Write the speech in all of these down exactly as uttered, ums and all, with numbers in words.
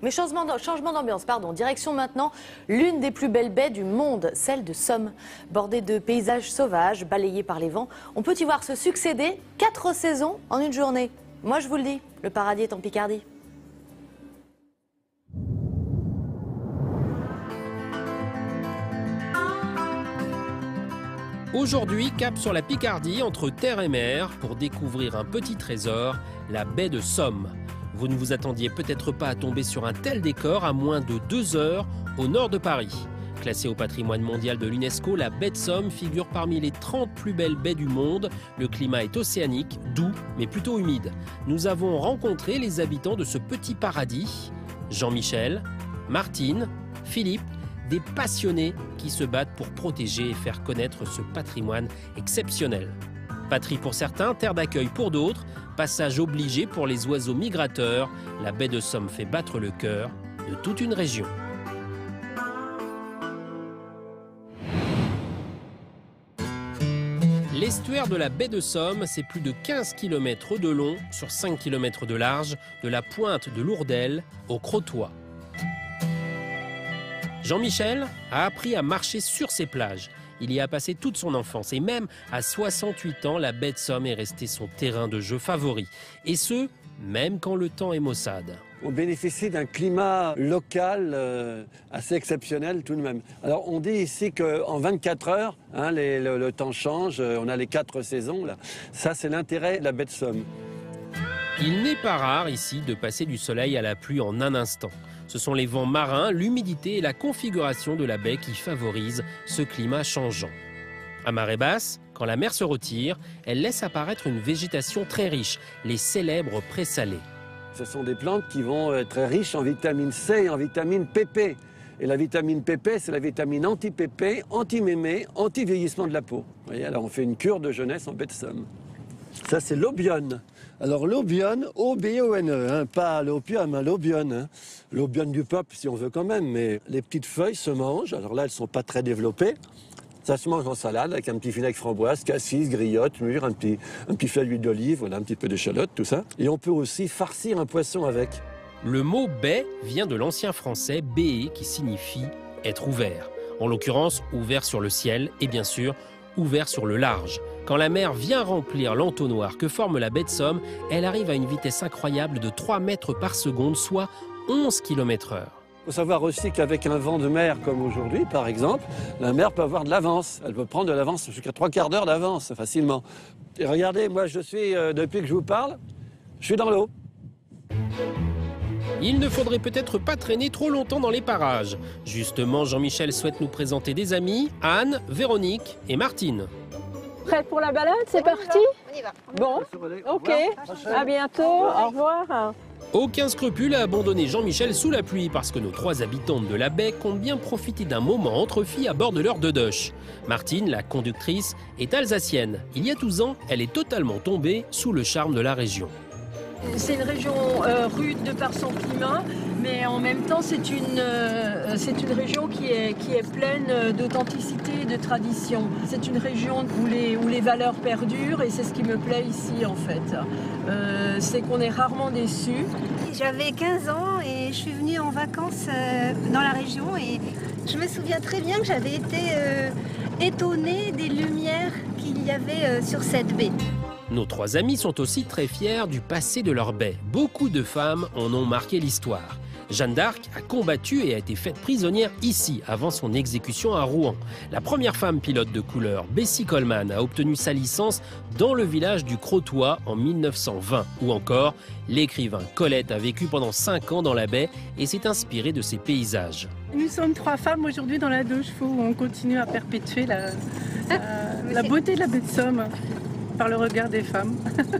Mais changement d'ambiance, pardon. Direction maintenant l'une des plus belles baies du monde, celle de Somme. Bordée de paysages sauvages, balayés par les vents, on peut y voir se succéder quatre saisons en une journée. Moi je vous le dis, le paradis est en Picardie. Aujourd'hui, cap sur la Picardie, entre terre et mer, pour découvrir un petit trésor, la baie de Somme. Vous ne vous attendiez peut-être pas à tomber sur un tel décor à moins de deux heures au nord de Paris. Classée au patrimoine mondial de l'UNESCO, la baie de Somme figure parmi les trente plus belles baies du monde. Le climat est océanique, doux mais plutôt humide. Nous avons rencontré les habitants de ce petit paradis. Jean-Michel, Martine, Philippe, des passionnés qui se battent pour protéger et faire connaître ce patrimoine exceptionnel. Patrie pour certains, terre d'accueil pour d'autres, passage obligé pour les oiseaux migrateurs, la baie de Somme fait battre le cœur de toute une région. L'estuaire de la baie de Somme, c'est plus de quinze kilomètres de long sur cinq kilomètres de large, de la pointe de Lourdel au Crotoy. Jean-Michel a appris à marcher sur ces plages. Il y a passé toute son enfance et même à soixante-huit ans, la baie de Somme est restée son terrain de jeu favori. Et ce, même quand le temps est maussade. On bénéficie d'un climat local euh, assez exceptionnel tout de même. Alors on dit ici qu'en vingt-quatre heures, hein, les, le, le temps change, on a les quatre saisons. Là. Ça c'est l'intérêt de la baie de Somme. Il n'est pas rare ici de passer du soleil à la pluie en un instant. Ce sont les vents marins, l'humidité et la configuration de la baie qui favorisent ce climat changeant. À marée basse, quand la mer se retire, elle laisse apparaître une végétation très riche, les célèbres présalés. Ce sont des plantes qui vont être très riches en vitamine C et en vitamine P P. Et la vitamine P P, c'est la vitamine anti-P P, anti-mémé, anti-vieillissement de la peau. Vous voyez, alors on fait une cure de jeunesse en baie de Somme. Ça, c'est l'obione. Alors l'obione, O B O N E, hein, pas l'opium, hein, l'obione. Hein. L'obione du peuple, si on veut quand même, mais les petites feuilles se mangent. Alors là, elles ne sont pas très développées. Ça se mange en salade avec un petit vinaigre framboise, cassis, griotte, mûre, un petit, un petit filet d'huile d'olive, voilà, un petit peu d'échalote, tout ça. Et on peut aussi farcir un poisson avec. Le mot baie vient de l'ancien français béé qui signifie être ouvert. En l'occurrence, ouvert sur le ciel et bien sûr, ouvert sur le large. Quand la mer vient remplir l'entonnoir que forme la baie de Somme, elle arrive à une vitesse incroyable de trois mètres par seconde, soit onze kilomètres heure. Il faut savoir aussi qu'avec un vent de mer comme aujourd'hui, par exemple, la mer peut avoir de l'avance. Elle peut prendre de l'avance jusqu'à trois quarts d'heure d'avance, facilement. Et regardez, moi je suis, euh, depuis que je vous parle, je suis dans l'eau. Il ne faudrait peut-être pas traîner trop longtemps dans les parages. Justement, Jean-Michel souhaite nous présenter des amis, Anne, Véronique et Martine. Prête pour la balade, c'est parti? On y va. Bon, ok, à bientôt, au revoir. Aucun scrupule à abandonner Jean-Michel sous la pluie parce que nos trois habitantes de la baie comptent bien profiter d'un moment entre filles à bord de leur dodoche. Martine, la conductrice, est alsacienne. Il y a douze ans, elle est totalement tombée sous le charme de la région. C'est une région euh, rude de par son climat, mais en même temps c'est une, euh, c'est une région qui est, qui est pleine d'authenticité et de tradition. C'est une région où les, où les valeurs perdurent et c'est ce qui me plaît ici en fait. Euh, c'est qu'on est rarement déçus. J'avais quinze ans et je suis venue en vacances euh, dans la région et je me souviens très bien que j'avais été euh, étonnée des lumières qu'il y avait euh, sur cette baie. Nos trois amis sont aussi très fiers du passé de leur baie. Beaucoup de femmes en ont marqué l'histoire. Jeanne d'Arc a combattu et a été faite prisonnière ici, avant son exécution à Rouen. La première femme pilote de couleur, Bessie Coleman, a obtenu sa licence dans le village du Crotoy en mille neuf cent vingt. Ou encore, l'écrivain Colette a vécu pendant cinq ans dans la baie et s'est inspiré de ses paysages. Nous sommes trois femmes aujourd'hui dans la deux chevaux où on continue à perpétuer la, la, la beauté de la baie de Somme par le regard des femmes.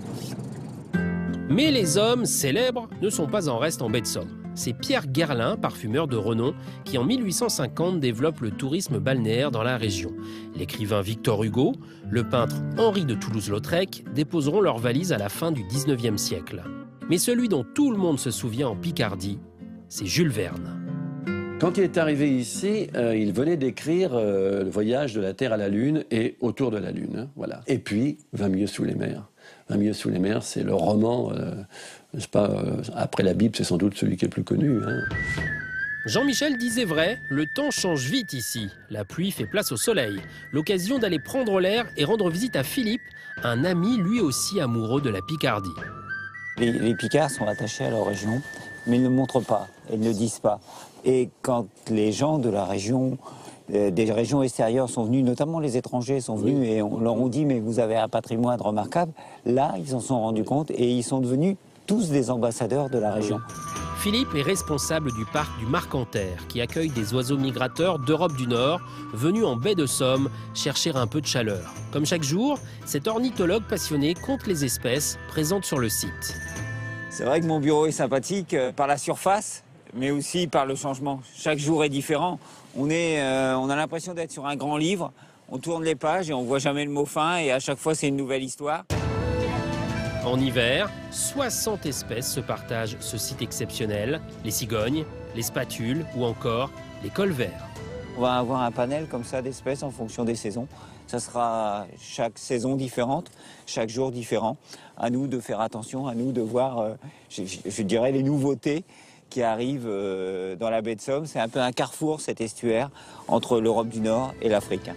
Mais les hommes célèbres ne sont pas en reste en baie de Somme. C'est Pierre Guerlain, parfumeur de renom, qui en mille huit cent cinquante développe le tourisme balnéaire dans la région. L'écrivain Victor Hugo, le peintre Henri de Toulouse-Lautrec déposeront leurs valises à la fin du dix-neuvième siècle. Mais celui dont tout le monde se souvient en Picardie, c'est Jules Verne. Quand il est arrivé ici, euh, il venait d'écrire euh, le voyage de la Terre à la Lune et autour de la Lune. Hein, voilà. Et puis, vingt milieux sous les mers. Un milieu sous les mers, c'est le roman, euh, n'est-ce pas, euh, après la Bible, c'est sans doute celui qui est le plus connu. Hein. Jean-Michel disait vrai, le temps change vite ici. La pluie fait place au soleil. L'occasion d'aller prendre l'air et rendre visite à Philippe, un ami lui aussi amoureux de la Picardie. Les, les Picards sont attachés à leur région, mais ils ne montrent pas, ils ne disent pas. Et quand les gens de la région, euh, des régions extérieures sont venus, notamment les étrangers sont venus, oui. Et on leur a dit mais vous avez un patrimoine remarquable, là ils s'en sont rendus compte et ils sont devenus tous des ambassadeurs de la région. Philippe est responsable du parc du Marcanterre, qui accueille des oiseaux migrateurs d'Europe du Nord, venus en baie de Somme chercher un peu de chaleur. Comme chaque jour, cet ornithologue passionné compte les espèces présentes sur le site. C'est vrai que mon bureau est sympathique euh, par la surface, mais aussi par le changement. Chaque jour est différent. On, est, euh, on a l'impression d'être sur un grand livre, on tourne les pages et on ne voit jamais le mot fin, et à chaque fois c'est une nouvelle histoire. En hiver, soixante espèces se partagent ce site exceptionnel, les cigognes, les spatules ou encore les colverts. On va avoir un panel comme ça d'espèces en fonction des saisons. Ça sera chaque saison différente, chaque jour différent. À nous de faire attention, à nous de voir, euh, je, je dirais, les nouveautés qui arrivent euh, dans la baie de Somme. C'est un peu un carrefour, cet estuaire, entre l'Europe du Nord et l'Afrique.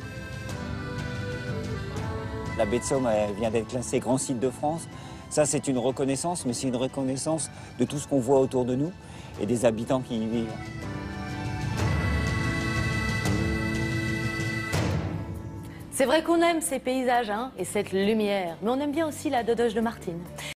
La baie de Somme elle vient d'être classée grand site de France. Ça, c'est une reconnaissance, mais c'est une reconnaissance de tout ce qu'on voit autour de nous et des habitants qui y vivent. C'est vrai qu'on aime ces paysages hein, et cette lumière, mais on aime bien aussi la dodoche de Martine.